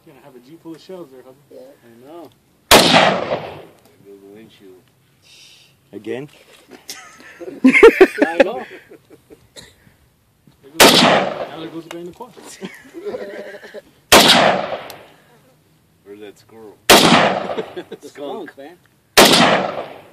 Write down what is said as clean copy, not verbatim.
You're gonna have a Jeep full of shells there, hubby. Yeah. I know. There goes the windshield. Again? I know. Now there goes the guy in the car. Where's that squirrel? Skunk, man.